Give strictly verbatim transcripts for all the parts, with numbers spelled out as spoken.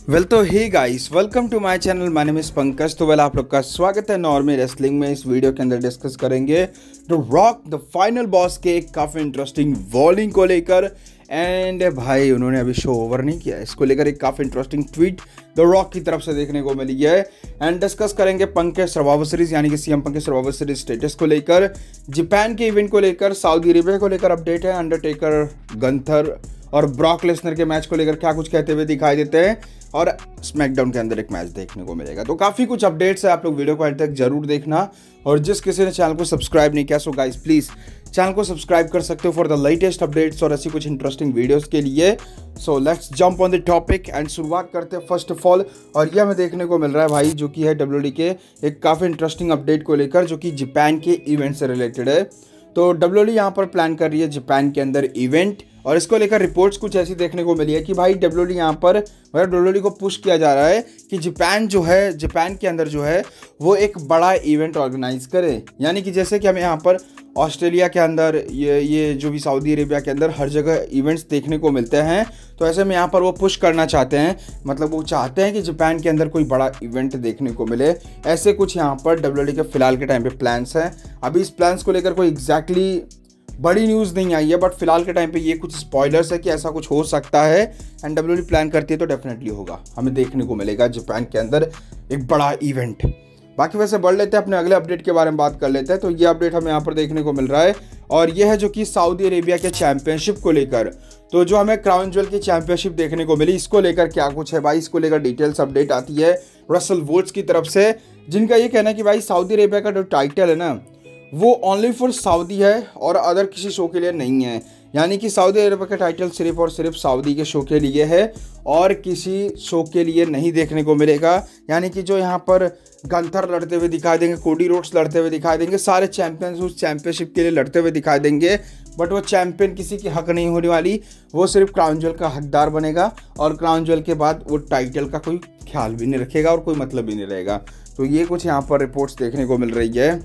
Well तो hey guys, welcome to my channel. My name is Pankaj. तो well आप लोग का स्वागत है नॉर्मी रेसलिंग में। इस वीडियो के अंदर डिस्कस करेंगे the rock the final boss के काफ़ी इंटरेस्टिंग वॉलिंग को लेकर। एंड भाई उन्होंने अभी शो ओवर नहीं किया, इसको लेकर एक काफ़ी इंटरेस्टिंग ट्वीट द रॉक की तरफ से देखने को मिली है। एंड डिस्कस करेंगे पंक के सर्वाइवर सीरीज यानी कि सीएम पंक के सर्वाइवर सीरीज स्टेटस को लेकर, जापान के इवेंट को लेकर, सऊदी अरेबिया को लेकर अपडेट है, अंडरटेकर गंथर और ब्रॉक लेसनर के मैच को लेकर क्या कुछ कहते हुए दिखाई देते हैं, और स्मैकडाउन के अंदर एक मैच देखने को मिलेगा। तो काफ़ी कुछ अपडेट्स है, आप लोग वीडियो को अंत तक जरूर देखना। और जिस किसी ने चैनल को सब्सक्राइब नहीं किया, सो गाइस प्लीज़ चैनल को सब्सक्राइब कर सकते हो फॉर द लेटेस्ट अपडेट्स और ऐसी कुछ इंटरेस्टिंग वीडियोस के लिए। So let's jump on the topic and शुरुआत करते हैं फर्स्ट ऑफ ऑल। और यह हमें देखने को मिल रहा है भाई, जो कि है डब्ल्यूडब्ल्यूई के एक काफ़ी इंटरेस्टिंग अपडेट को लेकर, जो कि जापान के इवेंट से रिलेटेड है। तो डब्ल्यूडब्ल्यूई यहाँ पर प्लान कर रही है जापान के अंदर इवेंट, और इसको लेकर रिपोर्ट्स कुछ ऐसी देखने को मिली है कि भाई डब्ल्यूडब्ल्यूई यहाँ पर मतलब डब्ल्यूडब्ल्यूई को पुश किया जा रहा है कि जापान जो है जापान के अंदर जो है वो एक बड़ा इवेंट ऑर्गेनाइज करे। यानी कि जैसे कि हमें यहाँ पर ऑस्ट्रेलिया के अंदर ये ये जो भी सऊदी अरेबिया के अंदर हर जगह इवेंट्स देखने को मिलते हैं, तो ऐसे में यहाँ पर वो पुश करना चाहते हैं, मतलब वो चाहते हैं कि जापान के अंदर कोई बड़ा इवेंट देखने को मिले। ऐसे कुछ यहाँ पर डब्ल्यूडब्ल्यूई के फिलहाल के टाइम पे प्लान्स हैं। अभी इस प्लान्स को लेकर कोई एग्जैक्टली बड़ी न्यूज़ नहीं आई है, बट फिलहाल के टाइम पे ये कुछ स्पॉयलर्स है कि ऐसा कुछ हो सकता है। एंड डब्ल्यूडब्ल्यूई प्लान करती है तो डेफिनेटली होगा, हमें देखने को मिलेगा जापान के अंदर एक बड़ा इवेंट। बाकी वैसे बढ़ लेते हैं, अपने अगले अपडेट के बारे में बात कर लेते हैं। तो ये अपडेट हमें यहाँ पर देखने को मिल रहा है, और ये है जो कि सऊदी अरेबिया के चैंपियनशिप को लेकर। तो जो हमें क्राउन ज्वेल की चैंपियनशिप देखने को मिली, इसको लेकर क्या कुछ है भाई, इसको लेकर डिटेल्स अपडेट आती है रसल वुड्स की तरफ से, जिनका ये कहना है कि भाई सऊदी अरेबिया का जो टाइटल है ना, वो ओनली फॉर सऊदी है और अदर किसी शो के लिए नहीं है। यानी कि सऊदी अरेबिया का टाइटल सिर्फ और सिर्फ सऊदी के शो के लिए है और किसी शो के लिए नहीं देखने को मिलेगा। यानी कि जो यहाँ पर गंथर लड़ते हुए दिखाई देंगे, कोडी रोड्स लड़ते हुए दिखाई देंगे, सारे चैंपियंस उस चैंपियनशिप के लिए लड़ते हुए दिखाई देंगे, बट वो चैंपियन किसी की हक नहीं होने वाली, वो सिर्फ क्राउन ज्वेल का हकदार बनेगा, और क्राउन ज्वेल के बाद वो टाइटल का कोई ख्याल भी नहीं रखेगा और कोई मतलब भी नहीं रहेगा। तो ये कुछ यहाँ पर रिपोर्ट्स देखने को मिल रही है।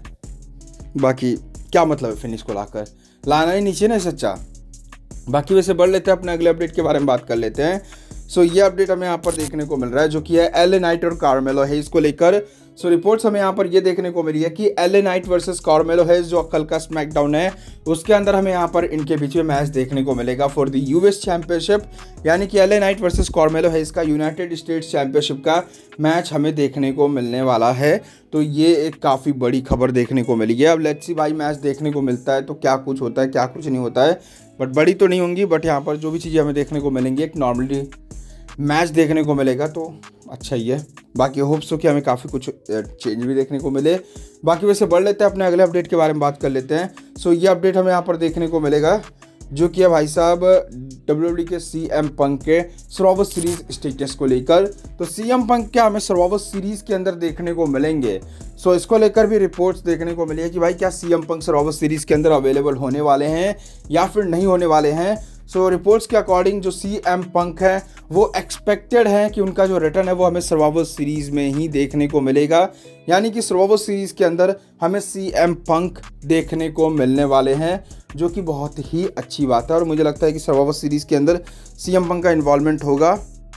बाकी क्या मतलब है फिनिश को लाकर लाना ही नीचे ना सच्चा। बाकी वैसे बढ़ लेते हैं, अपने अगले अपडेट के बारे में बात कर लेते हैं। सो ये अपडेट हमें यहाँ पर देखने को मिल रहा है, जो कि है एल ए नाइट और कार्मेलो हेज को लेकर। सो रिपोर्ट्स हमें यहाँ पर ये देखने को मिली है कि L A Knight versus Carmelo Hayes जो कल का स्मैकडाउन है, उसके अंदर हमें यहाँ पर इनके बीच में मैच देखने को मिलेगा फॉर द यूएस चैंपियनशिप। यानी कि L A Knight versus Carmelo Hayes का यूनाइटेड स्टेट्स चैंपियनशिप का मैच हमें देखने को मिलने वाला है। तो ये एक काफ़ी बड़ी खबर देखने को मिली है। अब लेट्स सी भाई, मैच देखने को मिलता है तो क्या कुछ होता है क्या कुछ नहीं होता है, बट बड़ी तो नहीं होंगी, बट यहाँ पर जो भी चीज़ें हमें देखने को मिलेंगी, एक नॉर्मली मैच देखने को मिलेगा तो अच्छा ही है। बाकी होप्स हो कि हमें काफ़ी कुछ चेंज भी देखने को मिले। बाकी वैसे बढ़ लेते हैं, अपने अगले अपडेट के बारे में बात कर लेते हैं। सो ये अपडेट हमें यहाँ पर देखने को मिलेगा, जो कि है भाई साहब डब्ल्यूडब्ल्यूई के सीएम पंक के सर्वाइवर सीरीज स्टेटस को लेकर। तो सीएम पंक क्या हमें सर्वाइवर सीरीज के अंदर देखने को मिलेंगे, सो इसको लेकर भी रिपोर्ट्स देखने को मिली है कि भाई क्या सीएम पंक सर्वाइवर सीरीज के अंदर अवेलेबल होने वाले हैं या फिर नहीं होने वाले हैं। सो रिपोर्ट्स के अकॉर्डिंग जो सीएम पंक है वो एक्सपेक्टेड है कि उनका जो रिटर्न है वो हमें सर्वाइवर सीरीज में ही देखने को मिलेगा। यानी कि सर्वाइवर सीरीज के अंदर हमें सीएम पंक देखने को मिलने वाले हैं, जो कि बहुत ही अच्छी बात है। और मुझे लगता है कि सर्वाइवर सीरीज के अंदर सीएम पंक का इन्वॉल्वमेंट होगा,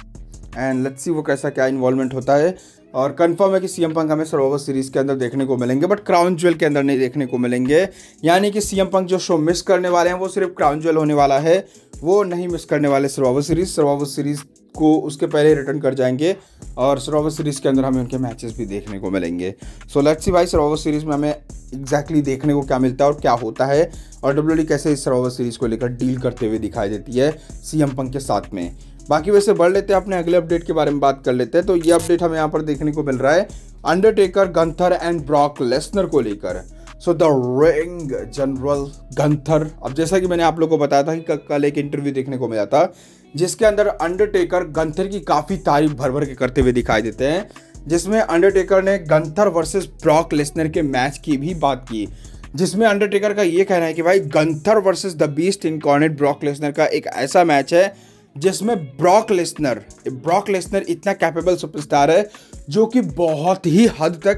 एंड लेट्स सी वो कैसा क्या इन्वॉल्वमेंट होता है। और कंफर्म है कि सीएम पंक हमें सर्वाइवर सीरीज के अंदर देखने को मिलेंगे, बट क्राउन ज्वेल के अंदर नहीं देखने को मिलेंगे। यानी कि सीएम पंक जो शो मिस करने वाले हैं वो सिर्फ क्राउन ज्वेल होने वाला है, वो नहीं मिस करने वाले सर्वाइवर सीरीज। सर्वाइवर सीरीज को उसके पहले रिटर्न कर जाएंगे, और सर्वाइवर सीरीज के अंदर हमें उनके मैचेस भी देखने को मिलेंगे। सो लेट्स सी भाई, सर्वाइवर सीरीज में हमें एग्जैक्टली देखने को क्या मिलता है और क्या होता है, और डब्ल्यूडब्ल्यूई कैसे इस सर्वाइवर सीरीज को लेकर डील करते हुए दिखाई देती है सीएम पंक के साथ में। बाकी वैसे बढ़ लेते हैं, अपने अगले अपडेट के बारे में बात कर लेते हैं। तो ये अपडेट हमें यहाँ पर देखने को मिल रहा है Undertaker Gunther and Brock Lesnar को लेकर। So the ring general Gunther, अब जैसा कि मैंने आप लोगों को बताया था कि कल एक इंटरव्यू देखने को मिला था, जिसके अंदर अंडरटेकर गंथर की काफ़ी तारीफ भर भर के करते हुए दिखाई देते हैं, जिसमें अंडरटेकर ने गंथर वर्सेस ब्रॉक लेसनर के मैच की भी बात की, जिसमें अंडरटेकर का ये कहना है कि भाई Gunther versus the beast incarnate Brock Lesnar का एक ऐसा मैच है जिसमें ब्रॉक लेसनर ब्रॉक लेसनर इतना कैपेबल सुपरस्टार है जो कि बहुत ही हद तक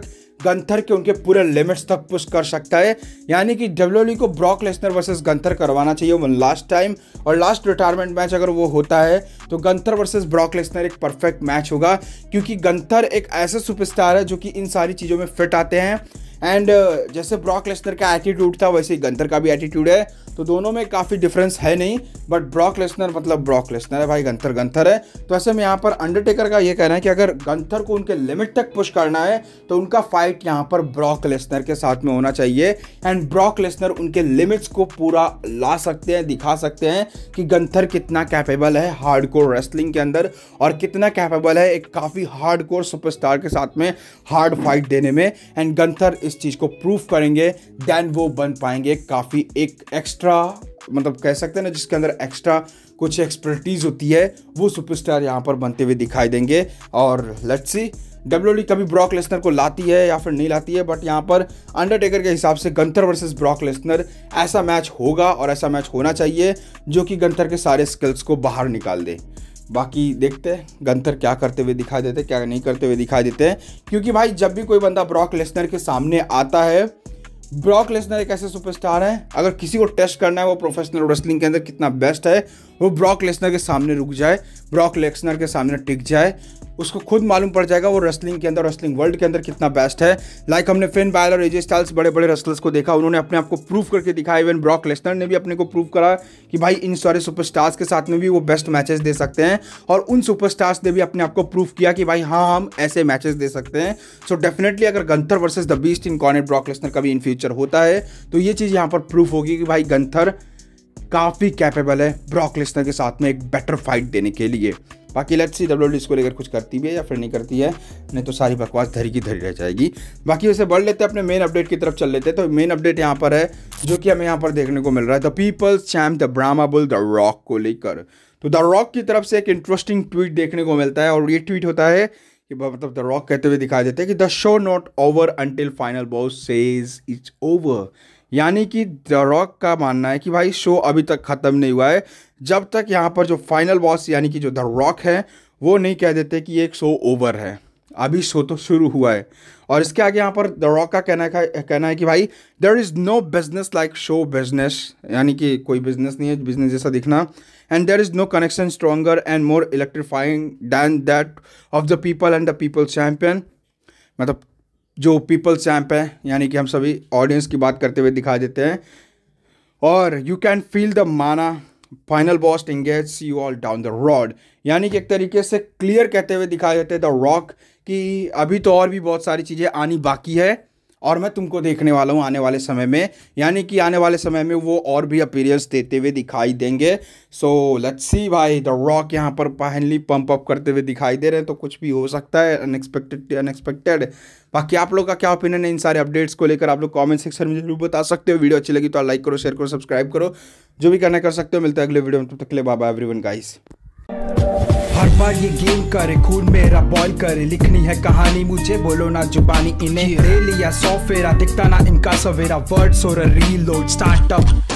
गंथर के उनके पूरे लिमिट्स तक पुश कर सकता है। यानी कि डब्ल्यूडब्ल्यूई को ब्रॉक लेसनर वर्सेस गंथर करवाना चाहिए वन लास्ट टाइम, और लास्ट रिटायरमेंट मैच अगर वो होता है तो गंथर वर्सेस ब्रॉक लेसनर एक परफेक्ट मैच होगा, क्योंकि गंथर एक ऐसा सुपरस्टार है जो कि इन सारी चीज़ों में फिट आते हैं। एंड uh, जैसे ब्रॉक लेसनर का एटीट्यूड था वैसे ही गंथर का भी एटीट्यूड है, तो दोनों में काफ़ी डिफरेंस है नहीं, बट ब्रॉक लेसनर मतलब ब्रॉक लेसनर है भाई, गंथर गंथर है। तो ऐसे में यहाँ पर अंडरटेकर का ये कहना है कि अगर गंथर को उनके लिमिट तक पुश करना है तो उनका फाइट यहाँ पर ब्रॉक लेसनर के साथ में होना चाहिए, एंड ब्रॉक लेसनर उनके लिमिट्स को पूरा ला सकते हैं, दिखा सकते हैं कि गंथर कितना कैपेबल है हार्डकोर रेसलिंग के अंदर, और कितना कैपेबल है एक काफ़ी हार्डकोर सुपरस्टार के साथ में हार्ड फाइट देने में। एंड गंथर इस चीज़ को प्रूव करेंगे, देन वो बन पाएंगे काफ़ी एक एक्स्ट्रा, मतलब कह सकते हैं ना जिसके अंदर एक्स्ट्रा कुछ एक्सपर्टीज होती है, वो सुपरस्टार यहाँ पर बनते हुए दिखाई देंगे। और लेट्स सी डब्ल्यूडब्ल्यूई कभी ब्रॉक लेसनर को लाती है या फिर नहीं लाती है, बट यहाँ पर अंडरटेकर के हिसाब से गंथर वर्सेस ब्रॉक लेसनर ऐसा मैच होगा, और ऐसा मैच होना चाहिए जो कि गंथर के सारे स्किल्स को बाहर निकाल दे। बाकी देखते हैं गंथर क्या करते हुए दिखाई देते, क्या नहीं करते हुए दिखाई देते हैं, क्योंकि भाई जब भी कोई बंदा ब्रॉक लेसनर के सामने आता है, ब्रॉक लेसनर एक ऐसे सुपरस्टार है, अगर किसी को टेस्ट करना है वो प्रोफेशनल रेसलिंग के अंदर कितना बेस्ट है, वो ब्रॉक लेसनर के सामने रुक जाए, ब्रॉक लेसनर के सामने टिक जाए, उसको खुद मालूम पड़ जाएगा वो रेसलिंग के अंदर, रेसलिंग वर्ल्ड के अंदर कितना बेस्ट है। लाइक हमने फिन बैलर और एजे स्टाइल्स बड़े बड़े रेसलर्स को देखा, उन्होंने अपने आप को प्रूव करके दिखाया। इवन ब्रॉक लेसनर ने भी अपने को प्रूव करा कि भाई इन सारे सुपरस्टार्स के साथ में भी वो बेस्ट मैचेस दे सकते हैं, और उन सुपरस्टार्स ने भी अपने आप को प्रूव किया कि भाई हाँ हम ऐसे मैचेस दे सकते हैं। सो डेफिनेटली अगर Gunther versus the beast incarnate Brock Lesnar कभी इन फ्यूचर होता है तो ये चीज़ यहाँ पर प्रूफ होगी कि भाई गंथर काफ़ी कैपेबल है ब्रॉक लेसनर के साथ में एक बेटर फाइट देने के लिए। बाकी लेट्स सी डब्ल्यूडब्ल्यूई इसको लेकर कुछ करती भी है या फिर नहीं करती है, नहीं तो सारी बकवास धरी की धरी रह जाएगी। बाकी वैसे बढ़ लेते हैं अपने मेन अपडेट की तरफ चल लेते हैं। तो मेन अपडेट यहाँ पर है जो कि हमें यहाँ पर देखने को मिल रहा है, the people's champ the Brahma bull the rock को लेकर। तो द रॉक की तरफ से एक इंटरेस्टिंग ट्वीट देखने को मिलता है, और ये ट्वीट होता है कि मतलब द रॉक कहते हुए दिखाई देते हैं कि the show not over until final boss says it's over. यानी कि द रॉक का मानना है कि भाई शो अभी तक ख़त्म नहीं हुआ है जब तक यहाँ पर जो फाइनल बॉस यानी कि जो द रॉक है वो नहीं कह देते कि एक शो ओवर है, अभी शो तो शुरू हुआ है। और इसके आगे यहाँ पर द रॉक का कहना है कहना है कि भाई there is no business like show business, यानी कि कोई बिजनेस नहीं है बिजनेस जैसा दिखना, and there is no connection stronger and more electrifying than that of the people and the people champion. मतलब जो पीपल चैम्प है यानी कि हम सभी ऑडियंस की बात करते हुए दिखा देते हैं, और you can feel the mana final boss engage you all down the road. यानी कि एक तरीके से क्लियर कहते हुए दिखा देते हैं द रॉक कि अभी तो और भी बहुत सारी चीज़ें आनी बाकी है, और मैं तुमको देखने वाला हूँ आने वाले समय में, यानी कि आने वाले समय में वो और भी अपीयरेंस देते हुए दिखाई देंगे। सो लेट्स सी भाई द रॉक यहाँ पर फाइनली पंप अप करते हुए दिखाई दे रहे हैं, तो कुछ भी हो सकता है अनएक्सपेक्टेड अनएक्सपेक्टेड। बाकी आप लोग का क्या ओपिनियन है इन सारे अपडेट्स को लेकर, आप लोग कमेंट सेक्शन में जरूर बता सकते हो। वीडियो अच्छी लगी तो लाइक करो, शेयर करो, सब्सक्राइब करो, जो भी करना कर सकते हो। मिलता है अगले वीडियो में, तब तक के लिए बाय बाय एवरीवन गाइस। हर बार ये गेम करे खून मेरा बॉयल करे, लिखनी है कहानी मुझे बोलो ना जुबानी इन्हें, ले लिया सौ फेरा दिखता ना इनका सवेरा, वर्ड्स और रीलोड स्टार्टअप